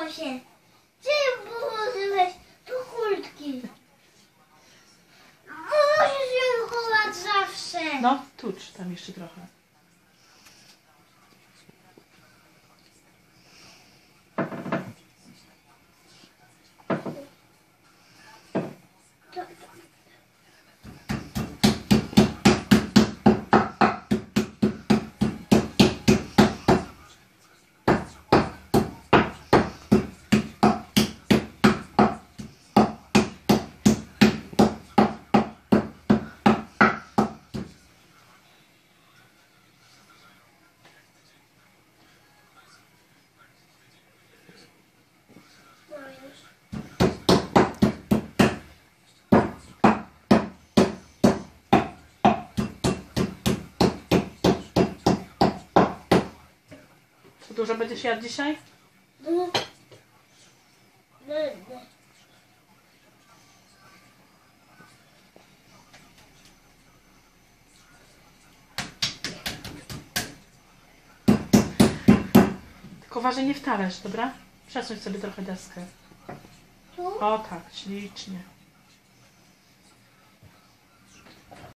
się. Ty włożyłeś tu kultki. Musisz ją chować zawsze. No, tucz tam jeszcze trochę. Dużo będziesz jadł dzisiaj? Tylko uważaj, nie w talerz, dobra? Przesuń sobie trochę deskę. Tu? O tak, ślicznie.